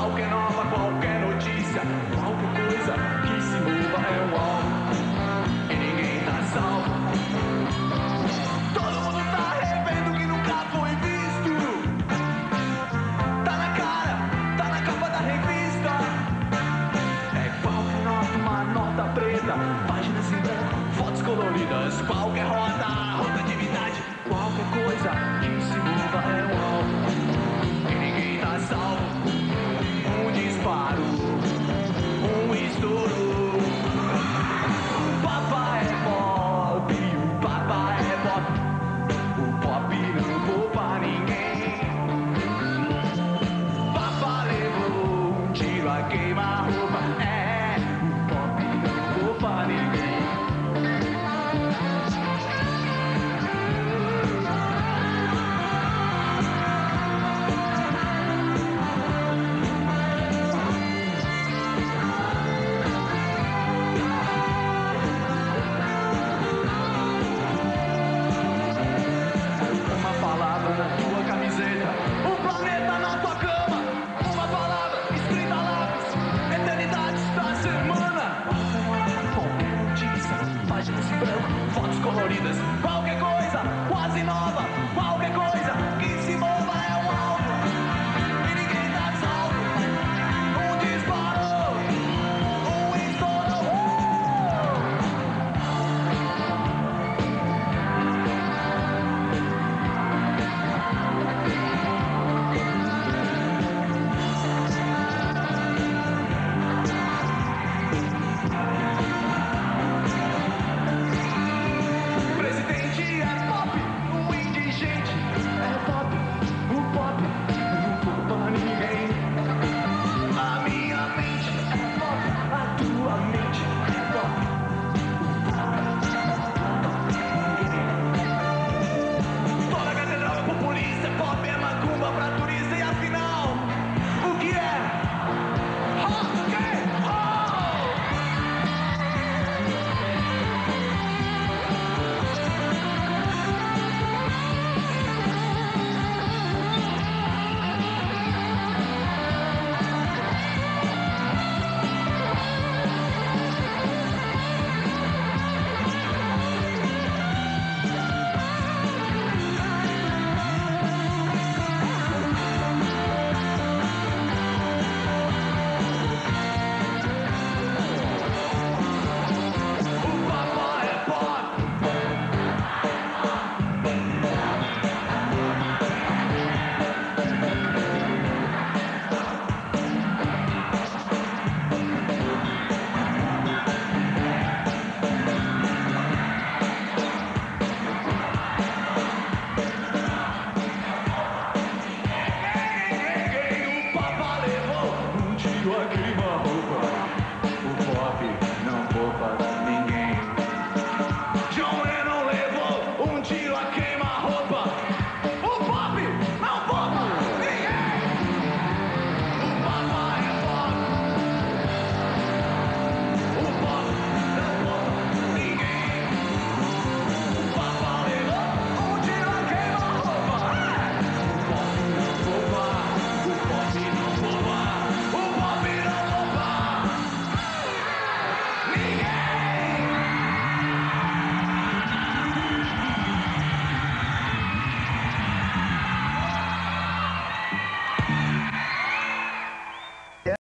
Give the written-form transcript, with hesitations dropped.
Qualquer nova, qualquer notícia, qualquer coisa que se mova é um alvo. E ninguém tá salvo. Todo mundo tá revendo o que nunca foi visto. Tá na cara, tá na capa da revista. É qualquer nota, uma nota preta, páginas em branco, fotos coloridas. Qualquer rotatividade, qualquer coisa que se mova é um alvo. E ninguém tá salvo.